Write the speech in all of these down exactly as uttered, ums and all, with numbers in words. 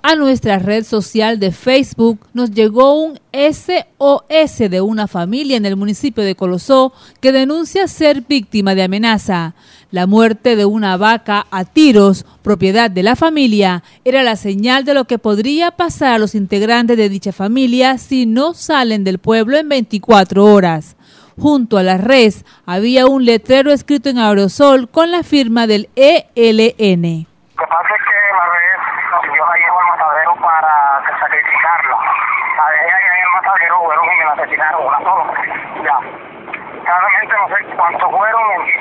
A nuestra red social de Facebook nos llegó un S O S de una familia en el municipio de Colosó que denuncia ser víctima de amenaza. La muerte de una vaca a tiros, propiedad de la familia, era la señal de lo que podría pasar a los integrantes de dicha familia si no salen del pueblo en veinticuatro horas. Junto a la res había un letrero escrito en aerosol con la firma del E L N. Lo que pasa es que la res, yo la llevo al matadero para sacrificarla. La dejé ahí en el matadero, fueron y me la asesinaron, una sola. Ya. Claramente no sé cuántos fueron.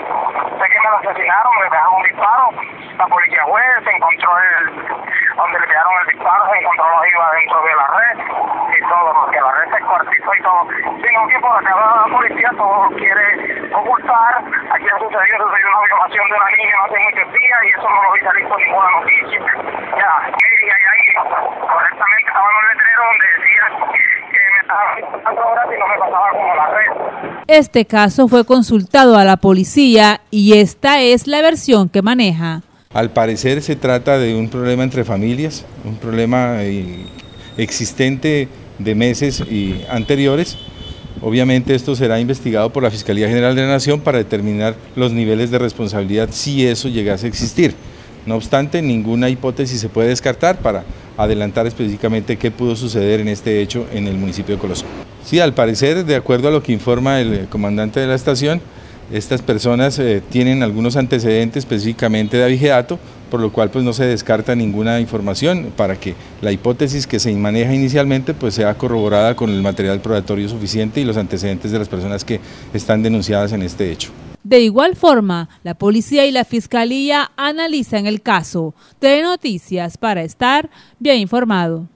Sé que me la asesinaron, me dejaron un disparo. La policía fue, se encontró el, donde le pegaron el disparo, se encontró los iba dentro de la red y todo, porque la red se cuartizó y todo. Sino que por acá la policía todo quiere ocultar. Aquí ha sucedido, sucedió una violación de una niña hace muchos días y eso no lo visualizó ninguna noticia. Ya, y ahí correctamente estaba en el letrero donde decía que me estaba pasando horas y no me pasaba como la red. Este caso fue consultado a la policía y esta es la versión que maneja. Al parecer se trata de un problema entre familias, un problema eh, existente de meses y anteriores. Obviamente esto será investigado por la Fiscalía General de la Nación para determinar los niveles de responsabilidad si eso llegase a existir. No obstante, ninguna hipótesis se puede descartar para adelantar específicamente qué pudo suceder en este hecho en el municipio de Colosó. Sí, al parecer, de acuerdo a lo que informa el comandante de la estación, estas personas eh, tienen algunos antecedentes específicamente de abigeato, por lo cual pues no se descarta ninguna información para que la hipótesis que se maneja inicialmente pues sea corroborada con el material probatorio suficiente y los antecedentes de las personas que están denunciadas en este hecho. De igual forma, la policía y la fiscalía analizan el caso. Telenoticias para estar bien informado.